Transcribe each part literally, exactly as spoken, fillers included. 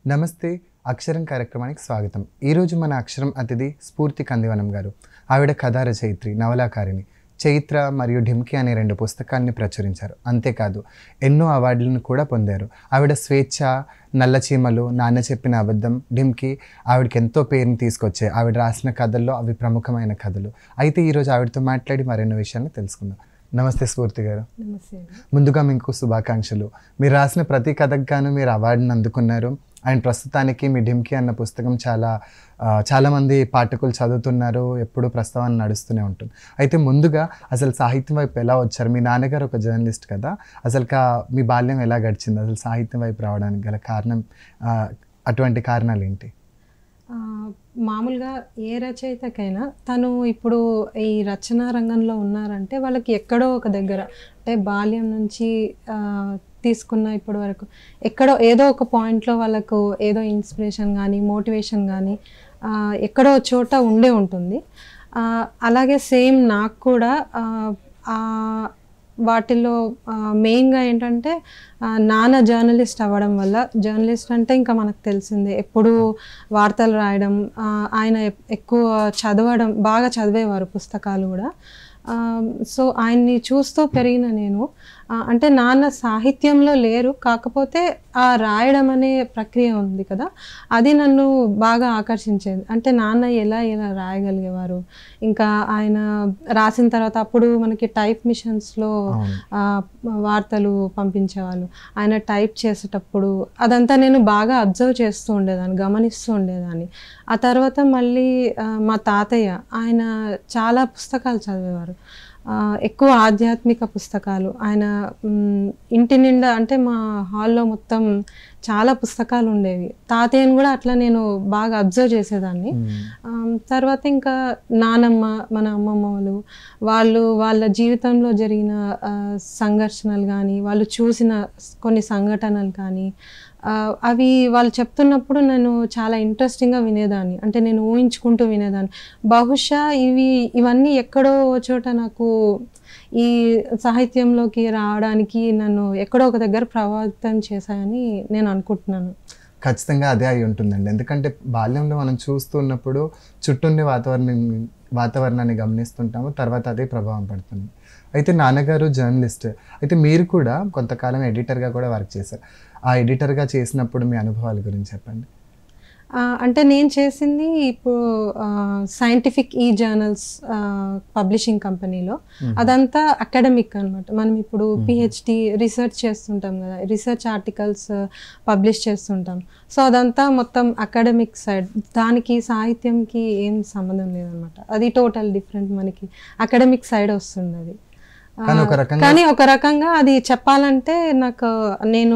నమస్తే అక్షరం కార్యక్రమానికి స్వాగతం. ఈరోజు మన అక్షరం అతిథి స్ఫూర్తి కందివనం గారు. ఆవిడ కథా రచయిత్రి, నవలాకారిణి. చైత్ర మరియు ఢిమ్కీ అనే రెండు పుస్తకాన్ని ప్రచురించారు. అంతేకాదు ఎన్నో అవార్డులను కూడా పొందారు. ఆవిడ స్వేచ్ఛ, నల్లచీమలు, నాన్న చెప్పిన అబద్ధం, ఢిమ్కీ ఆవిడకి ఎంతో పేరుని తీసుకొచ్చాయి. ఆవిడ రాసిన కథల్లో అవి ప్రముఖమైన కథలు. అయితే ఈరోజు ఆవిడతో మాట్లాడి మరెన్నో విషయాలను తెలుసుకుందాం. నమస్తే స్ఫూర్తి గారు. ముందుగా మీకు శుభాకాంక్షలు. మీరు రాసిన ప్రతి కథకు గాను మీరు అవార్డును అందుకున్నారు. అండ్ ప్రస్తుతానికి మీ ఢిమ్కీ అన్న పుస్తకం చాలా చాలామంది పాఠకులు చదువుతున్నారు, ఎప్పుడు ప్రస్తావన నడుస్తూనే ఉంటుంది. అయితే ముందుగా అసలు సాహిత్యం వైపు ఎలా వచ్చారు? మీ నాన్నగారు ఒక జర్నలిస్ట్ కదా, అసలు మీ బాల్యం ఎలా గడిచింది? అసలు సాహిత్యం వైపు రావడానికి గల కారణం, అటువంటి కారణాలు ఏంటి? మామూలుగా ఏ రచయితకైనా తను ఇప్పుడు ఈ రచనా రంగంలో ఉన్నారంటే వాళ్ళకి ఎక్కడో ఒక దగ్గర, అంటే బాల్యం నుంచి తీసుకున్న ఇప్పటి వరకు ఎక్కడో ఏదో ఒక పాయింట్లో వాళ్ళకు ఏదో ఇన్స్పిరేషన్ కానీ మోటివేషన్ కానీ ఎక్కడో చోట ఉండే ఉంటుంది. అలాగే సేమ్ నాకు కూడా వాటిల్లో మెయిన్గా ఏంటంటే నాన్న జర్నలిస్ట్ అవ్వడం వల్ల, జర్నలిస్ట్ అంటే ఇంకా మనకు తెలిసిందే, ఎప్పుడు వార్తలు రాయడం, ఆయన ఎక్కువ చదవడం, బాగా చదివేవారు పుస్తకాలు కూడా. సో ఆయన్ని చూస్తూ పెరిగిన నేను, అంటే నాన్న సాహిత్యంలో లేరు, కాకపోతే ఆ రాయడం అనే ప్రక్రియ ఉంది కదా, అది నన్ను బాగా ఆకర్షించేది. అంటే నాన్న ఎలా ఎలా రాయగలిగేవారు, ఇంకా ఆయన రాసిన తర్వాత అప్పుడు మనకి టైప్ మిషన్స్లో వార్తలు పంపించేవాళ్ళు, ఆయన టైప్ చేసేటప్పుడు అదంతా నేను బాగా అబ్జర్వ్ చేస్తూ ఉండేదాన్ని, గమనిస్తూ ఉండేదాన్ని. ఆ తర్వాత మళ్ళీ మా తాతయ్య, ఆయన చాలా పుస్తకాలు చదివేవారు, ఎక్కువ ఆధ్యాత్మిక పుస్తకాలు. ఆయన ఇంటి నిండా, అంటే మా హాల్లో మొత్తం చాలా పుస్తకాలు ఉండేవి. తాతయ్యను కూడా అట్లా నేను బాగా అబ్జర్వ్ చేసేదాన్ని. తర్వాత ఇంకా నానమ్మ, మన అమ్మమ్మ వాళ్ళు వాళ్ళు వాళ్ళ జీవితంలో జరిగిన సంఘర్షణలు కానీ, వాళ్ళు చూసిన కొన్ని సంఘటనలు కానీ, అవి వాళ్ళు చెప్తున్నప్పుడు నేను చాలా ఇంట్రెస్టింగ్గా వినేదాన్ని, అంటే నేను ఊహించుకుంటూ వినేదాన్ని. బహుశా ఇవి ఇవన్నీ ఎక్కడో చోట నాకు ఈ సాహిత్యంలోకి రావడానికి నన్ను ఎక్కడో ఒక దగ్గర ప్రభావితం చేశాయని నేను అనుకుంటున్నాను. ఖచ్చితంగా అదే అయి ఉంటుందండి. ఎందుకంటే బాల్యంలో మనం చూస్తున్నప్పుడు చుట్టూండే వాతావరణం వాతావరణాన్ని గమనిస్తుంటాము, తర్వాత అదే ప్రభావం పడుతుంది. అయితే నాన్నగారు జర్నలిస్ట్, అయితే మీరు కూడా కొంతకాలం ఎడిటర్గా కూడా వర్క్ చేశారు. ఆ ఎడిటర్గా చేసినప్పుడు మీ అనుభవాల గురించి చెప్పండి. అంటే నేను చేసింది ఇప్పుడు సైంటిఫిక్ ఈ జర్నల్స్ పబ్లిషింగ్ కంపెనీలో, అదంతా అకాడమిక్ అనమాట. మనం ఇప్పుడు పిహెచ్డి రీసెర్చ్ చేస్తుంటాం కదా, రీసెర్చ్ ఆర్టికల్స్ పబ్లిష్ చేస్తుంటాం. సో అదంతా మొత్తం అకాడమిక్ సైడ్, దానికి సాహిత్యంకి ఏం సంబంధం లేదనమాట. అది టోటల్ డిఫరెంట్, మనకి అకాడమిక్ సైడ్ వస్తుంది అది. కానీ ఒక రకంగా అది చెప్పాలంటే నాకు, నేను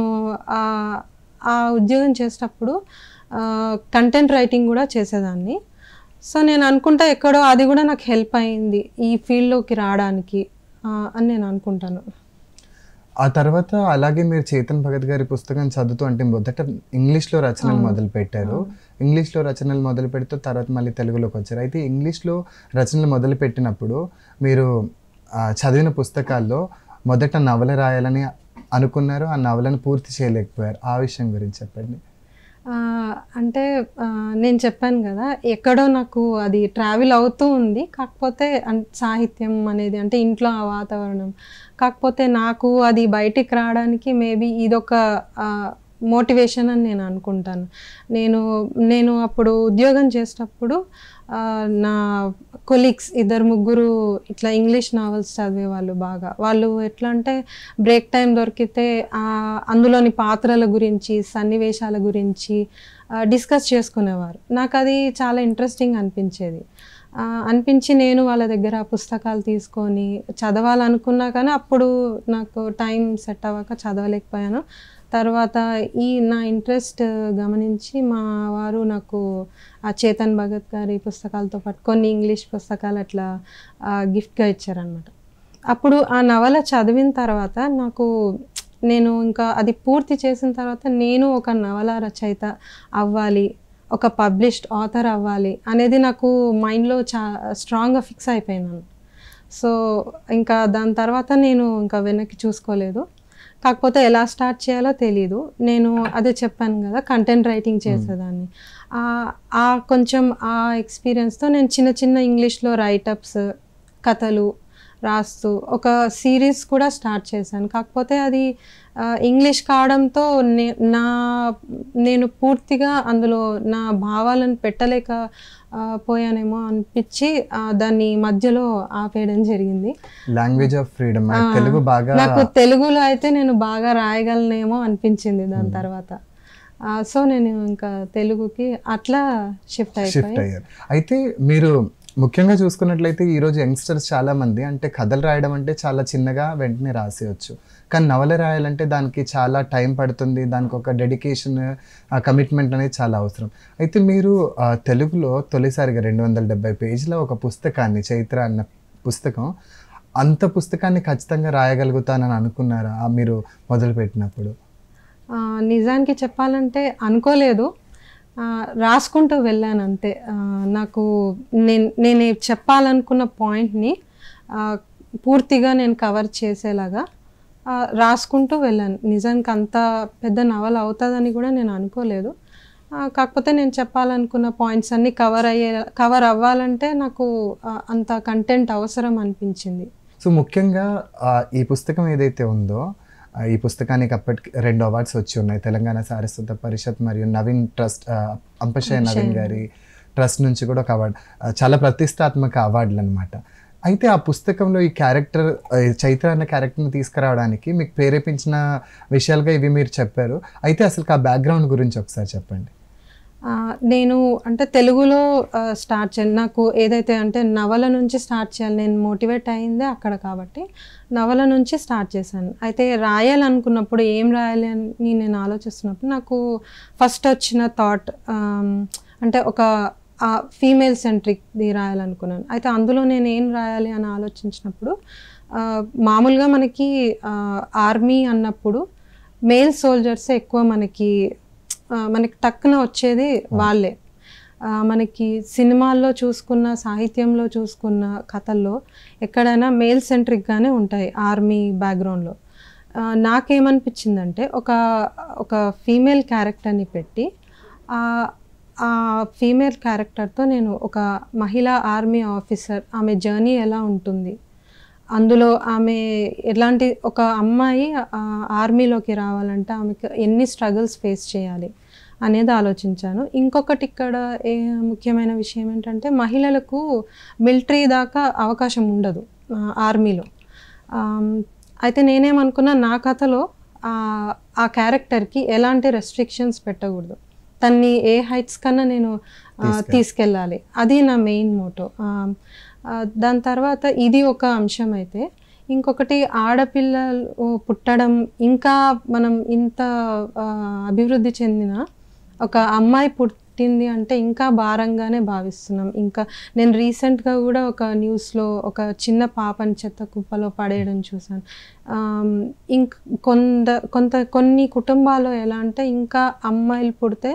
ఆ ఉద్యోగం చేసేటప్పుడు కంటెంట్ రైటింగ్ కూడా చేసేదాన్ని. సో నేను అనుకుంటా ఎక్కడో అది కూడా నాకు హెల్ప్ అయింది ఈ ఫీల్డ్లోకి రావడానికి అని నేను అనుకుంటాను. ఆ తర్వాత అలాగే మీరు చేతన్ భగత్ గారి పుస్తకం చదువుతూ, అంటే మొదట ఇంగ్లీష్లో రచనలు మొదలు పెట్టారు. ఇంగ్లీష్లో రచనలు మొదలు పెడుతూ తర్వాత మళ్ళీ తెలుగులోకి వచ్చారు. అయితే ఇంగ్లీష్లో రచనలు మొదలు పెట్టినప్పుడు మీరు చదివిన పుస్తకాల్లో మొదట నవల రాయాలని అనుకున్నారు, ఆ నవలను పూర్తి చేయలేకపోయారు. ఆ విషయం గురించి చెప్పండి. అంటే నేను చెప్పాను కదా, ఎక్కడో నాకు అది ట్రావెల్ అవుతూ ఉంది. కాకపోతే సాహిత్యం అనేది, అంటే ఇంట్లో ఆ వాతావరణం, కాకపోతే నాకు అది బయటికి రావడానికి మేబీ ఇదొక మోటివేషన్ అని నేను అనుకుంటాను. నేను నేను అప్పుడు ఉద్యోగం చేసేటప్పుడు నా కొలీగ్స్ ఇద్దరు ముగ్గురు ఇట్లా ఇంగ్లీష్ నావెల్స్ చదివేవాళ్ళు బాగా. వాళ్ళు ఎట్లా అంటే బ్రేక్ టైం దొరికితే అందులోని పాత్రల గురించి, సన్నివేశాల గురించి డిస్కస్ చేసుకునేవారు. నాకు అది చాలా ఇంట్రెస్టింగ్ అనిపించేది. అనిపించి నేను వాళ్ళ దగ్గర పుస్తకాలు తీసుకొని చదవాలనుకున్నా, కానీ అప్పుడు నాకు టైం సెట్ అవ్వక చదవలేకపోయాను. తర్వాత ఈ నా ఇంట్రెస్ట్ గమనించి మా వారు నాకు ఆ చేతన్ భగత్ గారి పుస్తకాలతో పాటు కొన్ని ఇంగ్లీష్ పుస్తకాలు అట్లా గిఫ్ట్గా ఇచ్చారనమాట. అప్పుడు ఆ నవల చదివిన తర్వాత నాకు, నేను ఇంకా అది పూర్తి చేసిన తర్వాత నేను ఒక నవల రచయిత అవ్వాలి, ఒక పబ్లిష్డ్ ఆథర్ అవ్వాలి అనేది నాకు మైండ్లో చా స్ట్రాంగ్గా ఫిక్స్ అయిపోయినాను. సో ఇంకా దాని తర్వాత నేను ఇంకా వెనక్కి చూసుకోలేదు. కాకపోతే ఎలా స్టార్ట్ చేయాలో తెలీదు. నేను అదే చెప్పాను కదా, కంటెంట్ రైటింగ్ చేసేదాన్ని. ఆ కొంచెం ఆ ఎక్స్పీరియన్స్తో నేను చిన్న చిన్న ఇంగ్లీష్లో రైటప్స్, కథలు రాస్తూ ఒక సిరీస్ కూడా స్టార్ట్ చేశాను. కాకపోతే అది ఇంగ్లీష్ కావడంతో నే నా నేను పూర్తిగా అందులో నా భావాలను పెట్టలేక పోయానేమో అనిపించి దాన్ని మధ్యలో ఆపేయడం జరిగింది. లాంగ్వేజ్ ఆఫ్ ఫ్రీడమ్, తెలుగు బాగా నాకు తెలుగులో అయితే నేను బాగా రాయగలనేమో అనిపించింది దాని తర్వాత. సో నేను ఇంకా తెలుగుకి అట్లా షిఫ్ట్ షిఫ్ట్ అయ్యారు. అయితే మీరు ముఖ్యంగా చూసుకున్నట్లయితే ఈరోజు యంగ్స్టర్స్ చాలామంది అంటే కథలు రాయడం అంటే చాలా చిన్నగా వెంటనే రాసేయచ్చు, కానీ నవల రాయాలంటే దానికి చాలా టైం పడుతుంది, దానికి ఒక డెడికేషన్, కమిట్మెంట్ అనేది చాలా అవసరం. అయితే మీరు తెలుగులో తొలిసారిగా రెండు వందల డెబ్బై పేజీల ఒక పుస్తకాన్ని, చైత్ర అన్న పుస్తకం, అంత పుస్తకాన్ని ఖచ్చితంగా రాయగలుగుతానని అనుకున్నారా మీరు మొదలుపెట్టినప్పుడు? నిజానికి చెప్పాలంటే అనుకోలేదు, రాసుకుంటూ వెళ్ళాను అంతే. నాకు నేను నేను చెప్పాలనుకున్న పాయింట్ని పూర్తిగా నేను కవర్ చేసేలాగా రాసుకుంటూ వెళ్ళాను. నిజానికి అంత పెద్ద నవల అవుతుందని కూడా నేను అనుకోలేదు. కాకపోతే నేను చెప్పాలనుకున్న పాయింట్స్ అన్నీ కవర్ అయ్యే కవర్ అవ్వాలంటే నాకు అంత కంటెంట్ అవసరం అనిపించింది. సో ముఖ్యంగా ఈ పుస్తకం ఏదైతే ఉందో, ఈ పుస్తకానికి అప్పటికి రెండు అవార్డ్స్ వచ్చి ఉన్నాయి, తెలంగాణ సారస్వత పరిషత్ మరియు నవీన్ ట్రస్ట్, అంపశయ నవీన్ గారి ట్రస్ట్ నుంచి కూడా ఒక అవార్డు, చాలా ప్రతిష్టాత్మక అవార్డులు అనమాట. అయితే ఆ పుస్తకంలో ఈ క్యారెక్టర్, చైత్ర అనే క్యారెక్టర్ని తీసుకురావడానికి మీకు ప్రేరేపించిన విషయాలుగా ఇవి మీరు చెప్పారు. అయితే అసలు ఆ బ్యాక్గ్రౌండ్ గురించి ఒకసారి చెప్పండి. నేను అంటే తెలుగులో స్టార్ట్ చేయాలి, నాకు ఏదైతే అంటే నవల నుంచి స్టార్ట్ చేయాలి, నేను మోటివేట్ అయిందే అక్కడ కాబట్టి నవల నుంచి స్టార్ట్ చేశాను. అయితే రాయాలనుకున్నప్పుడు ఏం రాయాలి అని నేను ఆలోచిస్తున్నప్పుడు నాకు ఫస్ట్ వచ్చిన థాట్ అంటే ఒక ఫీమేల్ సెంట్రిక్ది రాయాలనుకున్నాను. అయితే అందులో నేను ఏం రాయాలి అని ఆలోచించినప్పుడు మామూలుగా మనకి ఆర్మీ అన్నప్పుడు మేల్ సోల్జర్స్ ఎక్కువ మనకి మనకి టక్కున వచ్చేది వాళ్ళే. మనకి సినిమాల్లో చూసుకున్న, సాహిత్యంలో చూసుకున్న కథల్లో ఎక్కడైనా మేల్ సెంట్రిక్గానే ఉంటాయి ఆర్మీ బ్యాక్గ్రౌండ్లో. నాకేమనిపించిందంటే ఒక ఒక ఫీమేల్ క్యారెక్టర్ని పెట్టి ఆ ఫీమేల్ క్యారెక్టర్తో నేను ఒక మహిళా ఆర్మీ ఆఫీసర్, ఆమె జర్నీ ఎలా ఉంటుంది, అందులో ఆమె ఎలాంటి, ఒక అమ్మాయి ఆర్మీలోకి రావాలంటే ఆమెకు ఎన్ని స్ట్రగుల్స్ ఫేస్ చేయాలి అనేది ఆలోచించాను. ఇంకొకటి ఇక్కడ ఏ ముఖ్యమైన విషయం ఏంటంటే మహిళలకు మిలిటరీ దాకా అవకాశం ఉండదు ఆర్మీలో. అయితే నేనేమనుకున్నా, నా కథలో ఆ క్యారెక్టర్కి ఎలాంటి రెస్ట్రిక్షన్స్ పెట్టకూడదు, తన్ని ఏ హైట్స్ కన్నా నేను తీసుకెళ్ళాలి, అది నా మెయిన్ మోటో. దాని తర్వాత ఇది ఒక అంశం అయితే, ఇంకొకటి ఆడపిల్లలు పుట్టడం, ఇంకా మనం ఇంత అభివృద్ధి చెందిన ఒక అమ్మాయి పుట్టింది అంటే ఇంకా భారంగానే భావిస్తున్నాం. ఇంకా నేను రీసెంట్గా కూడా ఒక న్యూస్లో ఒక చిన్న పాపని చెత్త కుప్పలో పడేయడం చూసాను. ఇంక కొంత కొంత కొన్ని కుటుంబాల్లో ఎలా అంటే ఇంకా అమ్మాయిలు పుడితే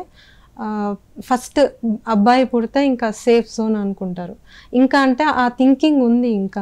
ఫస్ట్ అబ్బాయి పుడితే ఇంకా సేఫ్ జోన్ అనుకుంటారు. ఇంకా అంటే ఆ థింకింగ్ ఉంది ఇంకా.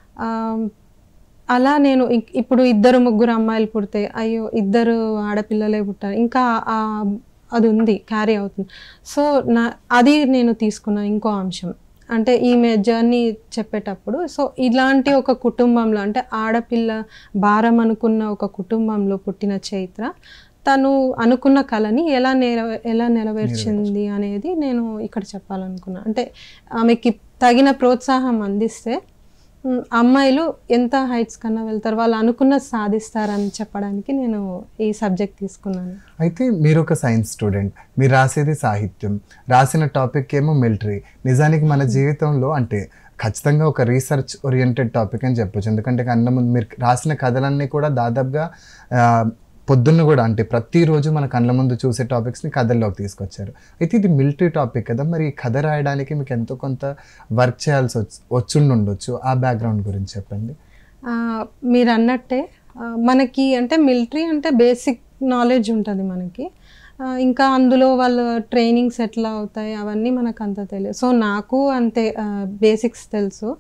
అలా నేను ఇప్పుడు ఇద్దరు ముగ్గురు అమ్మాయిలు పుడితే అయ్యో ఇద్దరు ఆడపిల్లలే పుట్టారు, ఇంకా అది ఉంది, క్యారీ అవుతుంది. సో నా అది నేను తీసుకున్న ఇంకో అంశం అంటే ఈమె జర్నీ చెప్పేటప్పుడు. సో ఇలాంటి ఒక కుటుంబంలో అంటే ఆడపిల్ల భారం అనుకున్న ఒక కుటుంబంలో పుట్టిన చైత్ర తను అనుకున్న కళని ఎలా నెర ఎలా నెరవేర్చింది అనేది నేను ఇక్కడ చెప్పాలనుకున్నా. అంటే ఆమెకి తగిన ప్రోత్సాహం అందిస్తే అమ్మాయిలు ఎంత హైట్స్ కన్నా వెళ్తారు, వాళ్ళు అనుకున్న సాధిస్తారని చెప్పడానికి నేను ఈ సబ్జెక్ట్ తీసుకున్నాను. అయితే మీరు ఒక సైన్స్ స్టూడెంట్, మీరు రాసేది సాహిత్యం, రాసిన టాపిక్ ఏమో మిలిటరీ. నిజానికి మన జీవితంలో అంటే ఖచ్చితంగా ఒక రీసెర్చ్ ఓరియంటెడ్ టాపిక్ అని చెప్పొచ్చు. ఎందుకంటే కన్నా ముందు మీరు రాసిన కథలన్నీ కూడా దాదాపుగా పొద్దున్న కూడా అంటే ప్రతిరోజు మన కళ్ళ ముందు చూసే టాపిక్స్ని కథల్లోకి తీసుకొచ్చారు. అయితే ఇది మిలిటరీ టాపిక్ కదా, మరి కథ రాయడానికి మీకు ఎంతో కొంత వర్క్ చేయాల్సి వచ్చి వచ్చుండి ఉండొచ్చు. ఆ బ్యాక్గ్రౌండ్ గురించి చెప్పండి. మీరు అన్నట్టే మనకి అంటే మిలిటరీ అంటే బేసిక్ నాలెడ్జ్ ఉంటుంది మనకి, ఇంకా అందులో వాళ్ళ ట్రైనింగ్స్ ఎట్లా అవుతాయి అవన్నీ మనకు అంత తెలియదు. సో నాకు అంతే బేసిక్స్ తెలుసు.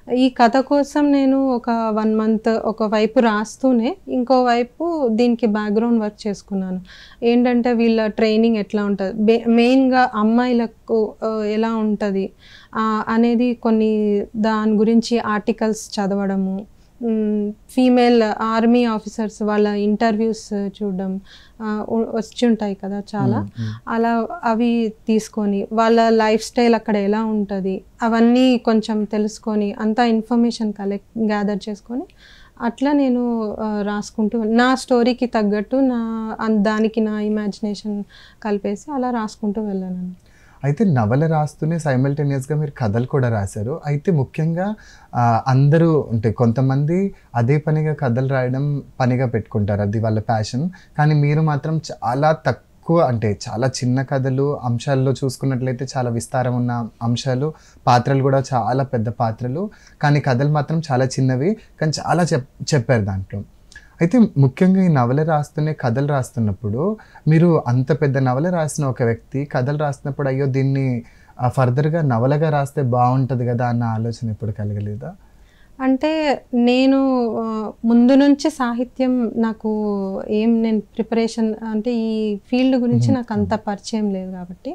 ఈ కథ కోసం నేను ఒక వన్ మంత్ ఒకవైపు రాస్తూనే ఇంకోవైపు దీనికి బ్యాక్గ్రౌండ్ వర్క్ చేసుకున్నాను. ఏంటంటే వీళ్ళ ట్రైనింగ్ ఎట్లా ఉంటుంది, బే మెయిన్గా అమ్మాయిలకు ఎలా ఉంటుంది అనేది కొన్ని దాని గురించి ఆర్టికల్స్ చదవడము, ఫీమేల్ ఆర్మీ ఆఫీసర్స్ వాళ్ళ ఇంటర్వ్యూస్ చూడడం వచ్చి ఉంటాయి కదా చాలా, అలా అవి తీసుకొని వాళ్ళ లైఫ్ స్టైల్ అక్కడ ఎలా ఉంటుంది అవన్నీ కొంచెం తెలుసుకొని అంతా ఇన్ఫర్మేషన్ కలెక్ట్ గ్యాదర్ చేసుకొని అట్లా నేను రాసుకుంటూ నా స్టోరీకి తగ్గట్టు నా దానికి నా ఇమాజినేషన్ కలిపేసి అలా రాసుకుంటూ వెళ్ళాను. అయితే నవల రాస్తూనే సైమల్టేనియస్గా మీరు కథలు కూడా రాశారు. అయితే ముఖ్యంగా అందరూ అంటే కొంతమంది అదే పనిగా కథలు రాయడం పనిగా పెట్టుకుంటారు, అది వాళ్ళ ప్యాషన్. కానీ మీరు మాత్రం చాలా తక్కువ అంటే చాలా చిన్న కథలు, అంశాల్లో చూసుకున్నట్లయితే చాలా విస్తారం ఉన్న అంశాలు, పాత్రలు కూడా చాలా పెద్ద పాత్రలు, కానీ కథలు మాత్రం చాలా చిన్నవి, కానీ చాలా చెప్ చెప్పారు దాంట్లో. అయితే ముఖ్యంగా ఈ నవల రాస్తూనే కథలు రాస్తున్నప్పుడు మీరు అంత పెద్ద నవల రాసిన ఒక వ్యక్తి కథలు రాస్తున్నప్పుడు అయ్యో దీన్ని ఫర్దర్గా నవలగా రాస్తే బాగుంటుంది కదా అన్న ఆలోచన ఎప్పుడు కలగలేదా? అంటే నేను ముందు నుంచి సాహిత్యం నాకు ఏం నేను ప్రిపరేషన్ అంటే ఈ ఫీల్డ్ గురించి నాకు అంత పరిచయం లేదు కాబట్టి,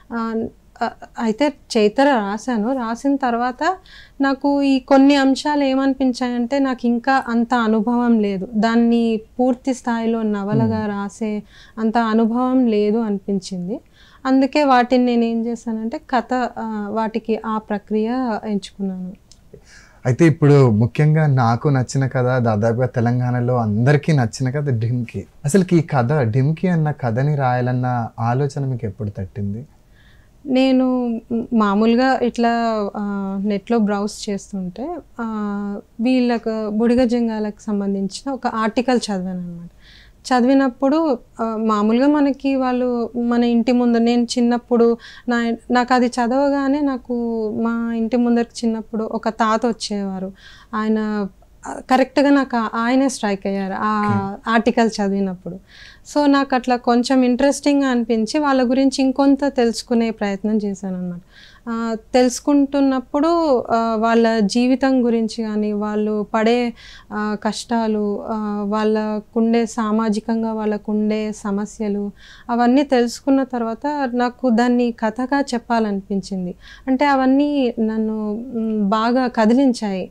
అయితే చైత్ర రాశాను. రాసిన తర్వాత నాకు ఈ కొన్ని అంశాలు ఏమనిపించాయంటే నాకు ఇంకా అంత అనుభవం లేదు, దాన్ని పూర్తి స్థాయిలో నవలగా రాసే అంత అనుభవం లేదు అనిపించింది. అందుకే వాటిని నేను ఏం చేశానంటే కథ వాటికి ఆ ప్రక్రియ ఎంచుకున్నాను. అయితే ఇప్పుడు ముఖ్యంగా నాకు నచ్చిన కథ, దాదాపుగా తెలంగాణలో అందరికీ నచ్చిన కథ ఢిమ్కీ. అసలుకి ఈ కథ ఢిమ్కీ అన్న కథని రాయాలన్న ఆలోచన మీకు ఎప్పుడు తట్టింది? నేను మామూలుగా ఇట్లా నెట్లో బ్రౌజ్ చేస్తుంటే వీళ్ళకు బుడిగ జంగాలకు సంబంధించిన ఒక ఆర్టికల్ చదివాను అనమాట. చదివినప్పుడు మామూలుగా మనకి వాళ్ళు మన ఇంటి ముందు, నేను చిన్నప్పుడు నా నాకు అది చదవగానే నాకు మా ఇంటి ముందరికి చిన్నప్పుడు ఒక తాత వచ్చేవారు, ఆయన కరెక్ట్గా నాకు ఆయనే స్ట్రైక్ అయ్యారు ఆ ఆర్టికల్ చదివినప్పుడు. సో నాకు అట్లా కొంచెం ఇంట్రెస్టింగ్గా అనిపించి వాళ్ళ గురించి ఇంకొంత తెలుసుకునే ప్రయత్నం చేశాను అన్నమాట. తెలుసుకుంటున్నప్పుడు వాళ్ళ జీవితం గురించి కానీ, వాళ్ళు పడే కష్టాలు, వాళ్ళకుండే సామాజికంగా వాళ్ళకుండే సమస్యలు అవన్నీ తెలుసుకున్న తర్వాత నాకు దాన్ని కథగా చెప్పాలనిపించింది. అంటే అవన్నీ నన్ను బాగా కదిలించాయి.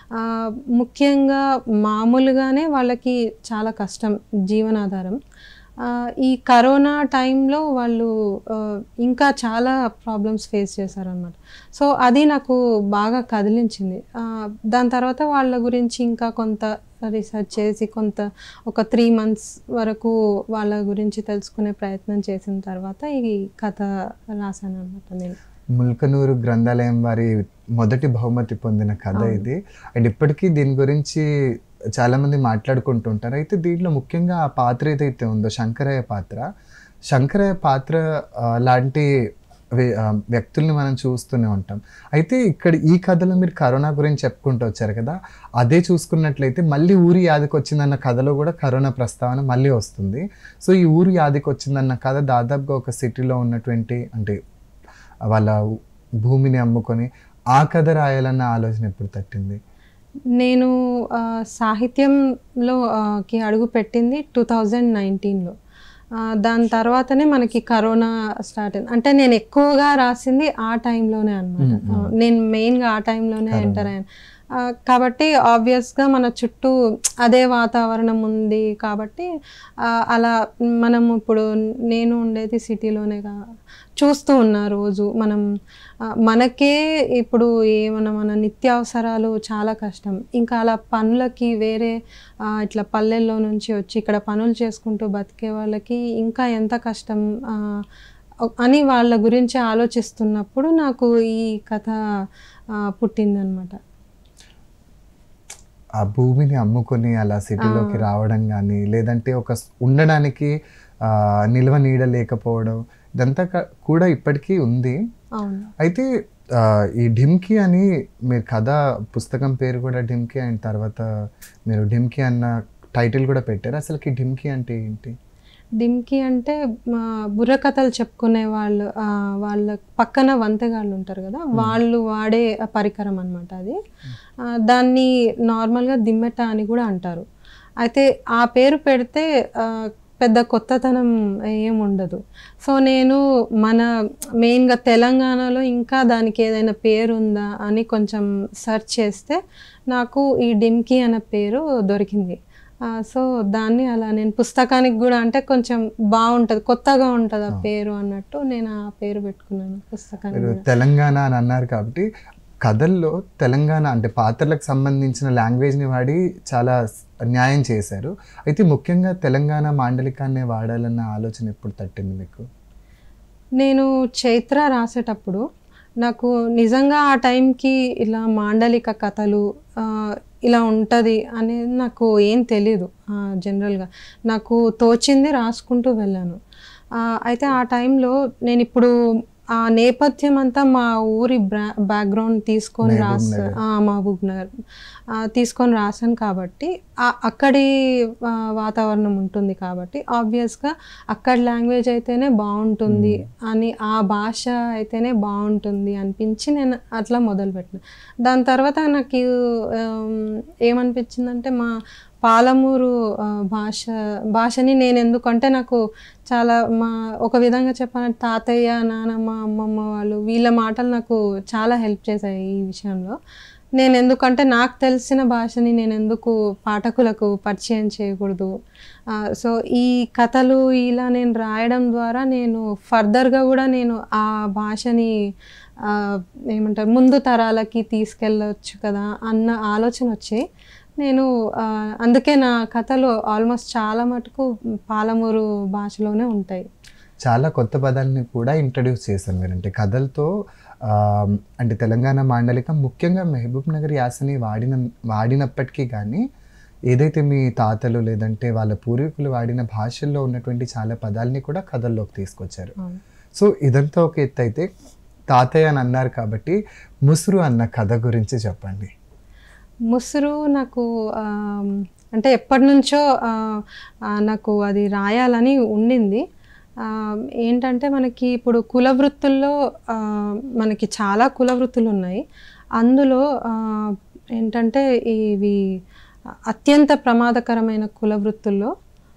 ముఖ్యంగా మామూలుగానే వాళ్ళకి చాలా కష్టం జీవనాధారం. ఈ కరోనా టైంలో వాళ్ళు ఇంకా చాలా ప్రాబ్లమ్స్ ఫేస్ చేశారన్నమాట. సో అది నాకు బాగా కదిలించింది. దాని తర్వాత వాళ్ళ గురించి ఇంకా కొంత రీసెర్చ్ చేసి కొంత ఒక త్రీ మంత్స్ వరకు వాళ్ళ గురించి తెలుసుకునే ప్రయత్నం చేసిన తర్వాత ఈ కథ రాశాను అనమాట నేను. ముల్కనూరు గ్రంథాలయం వారి మొదటి బహుమతి పొందిన కథ ఇది. అండ్ ఇప్పటికీ దీని గురించి చాలామంది మాట్లాడుకుంటుంటారు. అయితే దీంట్లో ముఖ్యంగా ఆ పాత్ర ఏదైతే ఉందో శంకరయ్య పాత్ర, శంకరయ్య పాత్ర లాంటి వ్యక్తుల్ని మనం చూస్తూనే ఉంటాం. అయితే ఇక్కడ ఈ కథలో మీరు కరోనా గురించి చెప్పుకుంటూ వచ్చారు కదా, అదే చూసుకున్నట్లయితే మళ్ళీ ఊరి యాదికి వచ్చిందన్న కథలో కూడా కరోనా ప్రస్తావన మళ్ళీ వస్తుంది. సో ఈ ఊరి యాదికి వచ్చిందన్న కథ దాదాపుగా ఒక సిటీలో ఉన్నటువంటి అంటే వాళ్ళ భూమిని అమ్ముకొని ఆ కథ రాయాలన్న ఆలోచన ఎప్పుడు తట్టింది? నేను సాహిత్యంలో కి అడుగు పెట్టింది టూ థౌజండ్ నైన్టీన్లో. దాని తర్వాతనే మనకి కరోనా స్టార్ట్ అయింది. అంటే నేను ఎక్కువగా రాసింది ఆ టైంలోనే అనమాట. నేను మెయిన్గా ఆ టైంలోనే ఎంటర్ అయ్యాను కాబట్టి ఆబ్వియస్గా మన చుట్టూ అదే వాతావరణం ఉంది కాబట్టి అలా మనం ఇప్పుడు నేను ఉండేది సిటీలోనే చూస్తూ ఉన్నా రోజు మనం మనకే ఇప్పుడు ఏమన్నా మన నిత్యావసరాలు చాలా కష్టం. ఇంకా అలా పనులకి వేరే ఇట్లా పల్లెల్లో నుంచి వచ్చి ఇక్కడ పనులు చేసుకుంటూ బతికే వాళ్ళకి ఇంకా ఎంత కష్టం అని వాళ్ళ గురించి ఆలోచిస్తున్నప్పుడు నాకు ఈ కథ పుట్టిందనమాట. ఆ భూమిని అమ్ముకొని అలా సిటీలోకి రావడం కానీ, లేదంటే ఒక ఉండడానికి నిల్వ నీడ లేకపోవడం, ఇదంతా కూడా ఇప్పటికీ ఉంది. అయితే ఈ ఢిమ్కీ అని మీరు కథ పుస్తకం పేరు కూడా ఢిమ్కీ, అయిన తర్వాత మీరు ఢిమ్కీ అన్న టైటిల్ కూడా పెట్టారు. అసలుకి ఢిమ్కీ అంటే ఏంటి? దిమ్కి అంటే మా బుర్రకథలు చెప్పుకునే వాళ్ళు ఆ, వాళ్ళ పక్కన వంతెగాళ్ళు ఉంటారు కదా, వాళ్ళు వాడే పరికరం అనమాట అది. ఆ, దాన్ని నార్మల్గా దిమ్మెట అని కూడా అంటారు. అయితే ఆ పేరు పెడితే ఆ, పెద్ద కొత్తతనం ఏం ఉండదు. సో నేను మన మెయిన్గా తెలంగాణలో ఇంకా దానికి ఏదైనా పేరు ఉందా అని కొంచెం సెర్చ్ చేస్తే నాకు ఈ డిమ్కి అనే పేరు దొరికింది. ఆ, సో దాన్ని అలా నేను పుస్తకానికి కూడా అంటే కొంచెం బాగుంటుంది, కొత్తగా ఉంటుంది ఆ పేరు అన్నట్టు నేను ఆ పేరు పెట్టుకున్నాను పుస్తకానికి మీరు కూడా. తెలంగాణ అని అన్నారు కాబట్టి కథల్లో తెలంగాణ అంటే పాత్రలకు సంబంధించిన లాంగ్వేజ్ని వాడి చాలా స్- న్యాయం చేశారు. అయితే ముఖ్యంగా తెలంగాణ మాండలికాన్నే వాడాలన్న ఆలోచన ఎప్పుడు తట్టింది మీకు? నేను చైత్ర రాసేటప్పుడు నాకు నిజంగా ఆ టైంకి ఇలా మాండలిక కథలు ఆ, ఇలా ఉంటుంది అనేది నాకు ఏం తెలీదు. జనరల్గా నాకు తోచింది రాసుకుంటూ వెళ్ళాను. ఆ, అయితే ఆ టైంలో నేను ఇప్పుడు ఆ నేపథ్యం అంతా మా ఊరి బ్రా బ్యాక్గ్రౌండ్ తీసుకొని మహబూబ్ రాసా నగర్. ఆ, మహబూబ్ నగర్ ఆ, తీసుకొని రాశాను కాబట్టి ఆ అక్కడి ఆ, వాతావరణం ఉంటుంది కాబట్టి ఆబ్వియస్గా అక్కడి లాంగ్వేజ్ అయితేనే బాగుంటుంది అని, ఆ భాష అయితేనే బాగుంటుంది అనిపించి నేను అట్లా మొదలుపెట్టిన. దాని తర్వాత నాకు ఆమ్, ఏమనిపించిందంటే మా పాలమూరు ఆ, భాష భాషని నేను ఎందుకంటే నాకు చాలా మా ఒక విధంగా చెప్పాలంటే తాతయ్య, నానమ్మ, అమ్మమ్మ వాళ్ళు వీళ్ళ మాటలు నాకు చాలా హెల్ప్ చేశాయి ఈ విషయంలో. నేను ఎందుకంటే నాకు తెలిసిన భాషని నేను ఎందుకు పాఠకులకు పరిచయం చేయకూడదు. ఆ, సో ఈ కథలు ఇలా నేను రాయడం ద్వారా నేను ఫర్దర్గా కూడా నేను ఆ భాషని ఆ, ఏమంటారు ముందు తరాలకి తీసుకెళ్ళవచ్చు కదా అన్న ఆలోచన వచ్చి నేను ఆ, అందుకే నా కథలు ఆల్మోస్ట్ చాలా మటుకు పాలమూరు భాషలోనే ఉంటాయి. చాలా కొత్త పదాలని కూడా ఇంట్రడ్యూస్ చేశాను మీరు. అంటే కథలతో ఆ, అంటే తెలంగాణ మాండలికం ముఖ్యంగా మహబూబ్ నగర్ యాసని వాడిన వాడినప్పటికీ కానీ ఏదైతే మీ తాతలు లేదంటే వాళ్ళ పూర్వీకులు వాడిన భాషల్లో ఉన్నటువంటి చాలా పదాలని కూడా కథల్లోకి తీసుకొచ్చారు. అవును. సో ఇదంతా ఒక ఎత్తు అయితే, తాతయ్య అని అన్నారు కాబట్టి ముసురు అన్న కథ గురించి చెప్పండి. ముసురు నాకు ఆమ్, అంటే ఎప్పటి నుంచో ఆ, ఆ, నాకు అది రాయాలని ఉండింది. ఆ, ఏంటంటే మనకి ఇప్పుడు కుల వృత్తుల్లో ఆ, మనకి చాలా కుల వృత్తులు ఉన్నాయి. అందులో ఆ, ఏంటంటే ఇవి అత్యంత ప్రమాదకరమైన కుల వృత్తుల్లో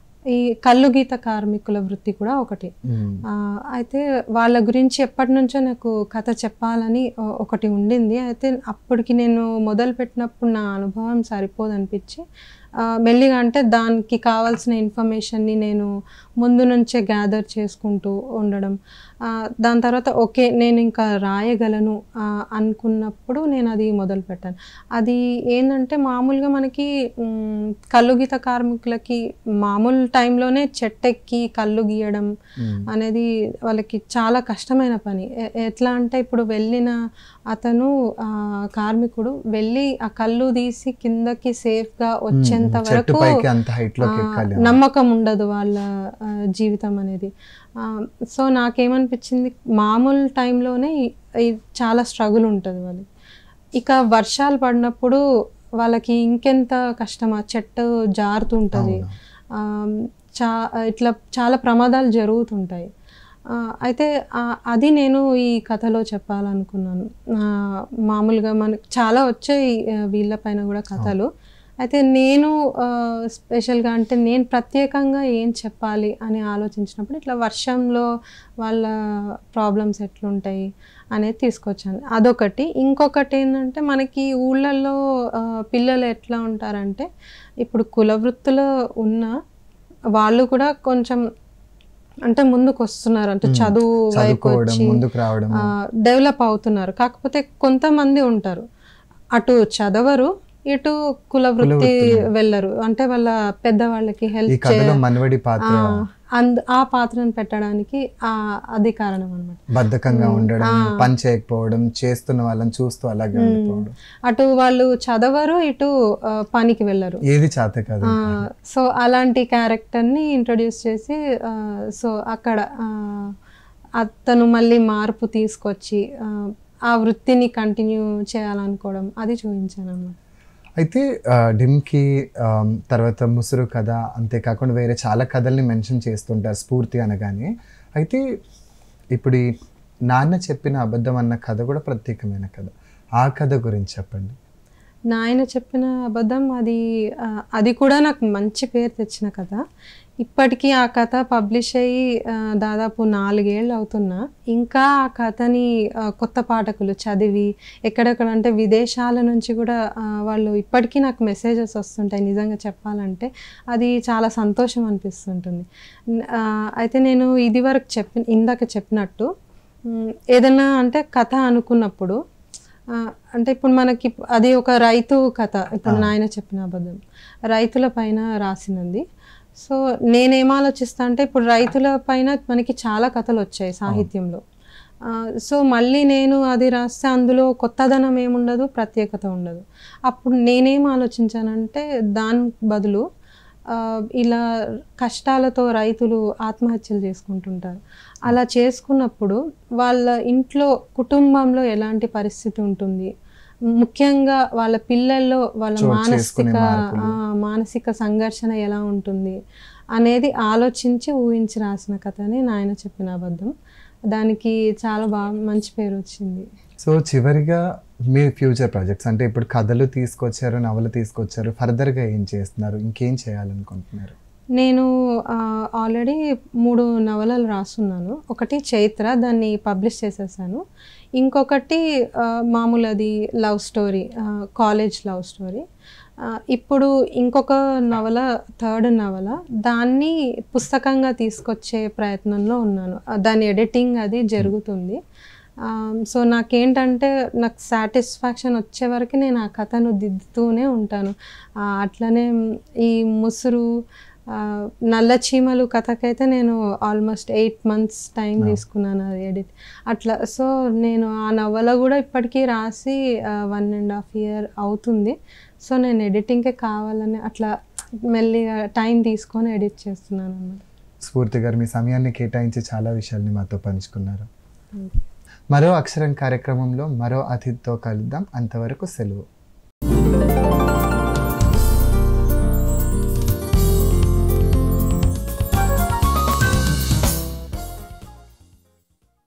ఈ కల్లు గీత కార్మికుల వృత్తి కూడా ఒకటి. మ్మ్. ఆ, అయితే వాళ్ళ గురించి ఎప్పటి నుంచో నాకు కథ చెప్పాలని ఒ- ఒకటి ఉండింది. అయితే అప్పటికి నేను మొదలుపెట్టినప్పుడు నా అనుభవం సరిపోదనిపించి ఆ, మెల్లిగా అంటే దానికి కావాల్సిన ఇన్ఫర్మేషన్ని నేను ముందు నుంచే గ్యాదర్ చేసుకుంటూ ఉండడం. ఆ, దాని తర్వాత ఓకే నేను ఇంకా రాయగలను ఆ, అనుకున్నప్పుడు నేను అది మొదలుపెట్టాను. అది ఏంటంటే మామూలుగా మనకి మ్, కల్లు గీత కార్మికులకి మామూలు టైంలోనే చెట్టెక్కి కళ్ళు గీయడం మ్మ్. అనేది వాళ్ళకి చాలా కష్టమైన పని. ఎ- ఎట్లా అంటే ఇప్పుడు వెళ్ళిన అతను ఆ, కార్మికుడు వెళ్ళి ఆ కళ్ళు తీసి కిందకి సేఫ్గా వచ్చేంత చెట్టు వరకు పైకి అంత హైట్ లోకి ఆ, ఎక్కాలి. నమ్మకం ఉండదు వాళ్ళ ఆ, జీవితం అనేది. ఆ, సో నాకేమనిపించింది మామూలు టైంలోనే ఈ- ఈ చాలా స్ట్రగుల్ ఉంటుంది వాళ్ళు. ఇక వర్షాలు పడినప్పుడు వాళ్ళకి ఇంకెంత కష్టమా, చెట్టు జారుతుంటుంది. అవును. ఆ, చా ఇట్లా చాలా ప్రమాదాలు జరుగుతుంటాయి. ఆ, అయితే ఆ, అది నేను ఈ కథలో చెప్పాలనుకున్నాను. ఆ, మామూలుగా మనకు చాలా వచ్చాయి ఆ, వీళ్ళపైన కూడా కథలు. అయితే నేను స్పెషల్గా అంటే నేను ప్రత్యేకంగా ఏం చెప్పాలి అని ఆలోచించినప్పుడు ఇట్లా వర్షంలో వాళ్ళ ప్రాబ్లమ్స్ ఎట్లుంటాయి అనేది తీసుకొచ్చాను. అదొకటి. ఇంకొకటి ఏంటంటే మనకి ఊళ్ళల్లో ఆ, పిల్లలు ఎట్లా ఉంటారంటే ఇప్పుడు కుల వృత్తిలో ఉన్న వాళ్ళు కూడా కొంచెం అంటే ముందుకు వస్తున్నారు, అంటే చదువు వైపు చదువుకోవడం, వచ్చి ముందుకు రావడం. డెవలప్ అవుతున్నారు. కాకపోతే కొంతమంది ఉంటారు అటు చదవరు, ఇటు కుల వృత్తి వెళ్ళరు. అంటే వాళ్ళ పెద్దవాళ్ళకి ఈ హెల్ప్ కథలో మనవడి పాత్ర అంద ఆ పాత్రను పెట్టడానికి ఆ అది కారణం అనమాట. బద్ధకంగా ఉండడం, పని చేయకపోవడం, చేస్తున్న వాళ్ళని చూస్తూ అలాగే ఉండిపోవడం. అటు వాళ్ళు చదవరు, ఇటు ఆ, పనికి వెళ్ళరు. ఏది చేత కాదు. ఆ, సో అలాంటి క్యారెక్టర్ని ఇంట్రొడ్యూస్ చేసి ఆ, సో అక్కడ ఆ, అతను మళ్ళీ మార్పు తీసుకొచ్చి ఆ, ఆ వృత్తిని కంటిన్యూ చేయాలనుకోవడం అది చూపించాను అన్నమాట. అయితే ఆ, ఢిమ్కి ఆ, తర్వాత ముసురు కథ అంతేకాకుండా వేరే చాలా కథల్ని మెన్షన్ చేస్తుంటారు స్ఫూర్తి అనగానే. అయితే ఇప్పుడు ఈ నాన్న చెప్పిన అబద్ధం అన్న కథ కూడా ప్రత్యేకమైన కథ. ఆ కథ గురించి చెప్పండి. నాయన చెప్పిన అబద్ధం అది ఆ, అది కూడా నాకు మంచి పేరు తెచ్చిన కథ. ఇప్పటికీ ఆ కథ పబ్లిష్ అయ్యి ఆ, దాదాపు నాలుగేళ్ళు అవుతున్నా ఇంకా ఆ కథని ఆ, కొత్త పాఠకులు చదివి ఎక్కడెక్కడ అంటే విదేశాల నుంచి కూడా ఆ, వాళ్ళు ఇప్పటికీ నాకు మెసేజెస్ వస్తుంటాయి. నిజంగా చెప్పాలంటే అది చాలా సంతోషం అనిపిస్తుంటుంది. న- ఆ, అయితే నేను ఇది వరకు చెప్పి ఇందాక చెప్పినట్టు మ్, ఏదైనా అంటే కథ అనుకున్నప్పుడు ఆ, అంటే ఇప్పుడు మనకి ఇప్- అది ఒక రైతు కథ. ఇప్పుడు నాయన చెప్పిన అబద్ధం రైతుల పైన రాసినది. సో నేనేం ఆలోచిస్తా అంటే ఇప్పుడు రైతుల పైన మనకి చాలా కథలు వచ్చాయి సాహిత్యంలో. ఆ, సో మళ్ళీ నేను అది రాస్తే అందులో కొత్తదనం ఏముండదు, ప్రత్యేకత ఉండదు. అప్పుడు నేనేం ఆలోచించానంటే దాని బదులు ఆ, ఇలా కష్టాలతో రైతులు ఆత్మహత్యలు చేసుకుంటుంటారు. అలా చేసుకున్నప్పుడు వాళ్ళ ఇంట్లో కుటుంబంలో ఎలాంటి పరిస్థితి ఉంటుంది, ముఖ్యంగా వాళ్ళ పిల్లల్లో వాళ్ళ చోటు మానసిక చేసుకునే మార్పులు. ఆ, మానసిక సంఘర్షణ ఎలా ఉంటుంది అనేది ఆలోచించి ఊహించి రాసిన కథని నాయన చెప్పిన అబద్ధం. దానికి చాలా బాగా మంచి పేరు వచ్చింది. సో చివరిగా మీ ఫ్యూచర్ ప్రాజెక్ట్స్ అంటే ఇప్పుడు కథలు తీసుకొచ్చారు, నవలు తీసుకొచ్చారు, ఫర్దర్గా ఏం చేస్తున్నారు, ఇంకేం చేయాలనుకుంటున్నారు? నేను ఆల్రెడీ మూడు నవలలు రాస్తున్నాను. ఒకటి చైత్ర, దాన్ని పబ్లిష్ చేసేసాను. ఇంకొకటి ఆ, మామూలు అది love story, college love story. ఆ, ఇప్పుడు ఇంకొక నవల, థర్డ్ నవల, దాన్ని పుస్తకంగా తీసుకొచ్చే ప్రయత్నంలో ఉన్నాను. ఆ, దాని ఎడిటింగ్ అది జరుగుతుంది. సో నాకేంటంటే నాకు సాటిస్ఫాక్షన్ వచ్చే వరకు నేను ఆ కథను దిద్దుతూనే ఉంటాను. ఆ, అట్లనే ఈ ముసురు ఆ, నల్ల చీమలు కథకైతే నేను ఆల్మోస్ట్ ఎయిట్ మంత్స్ టైం తీసుకున్నాను అది ఎడిట్ అట్లా. సో నేను ఆ నవల కూడా ఇప్పటికీ రాసి వన్ అండ్ హాఫ్ ఇయర్ అవుతుంది. సో నేను ఎడిటింగ్కే కావాలని అట్లా మెల్లిగా టైం తీసుకొని ఎడిట్ చేస్తున్నాను అన్నమాట. స్ఫూర్తి గారు మీ సమయాన్ని కేటాయించి చాలా విషయాల్ని మాతో పంచుకున్నారు. మరో అక్షరం కార్యక్రమంలో మరో అతిథితో కలుద్దాం. అంతవరకు సెలవు.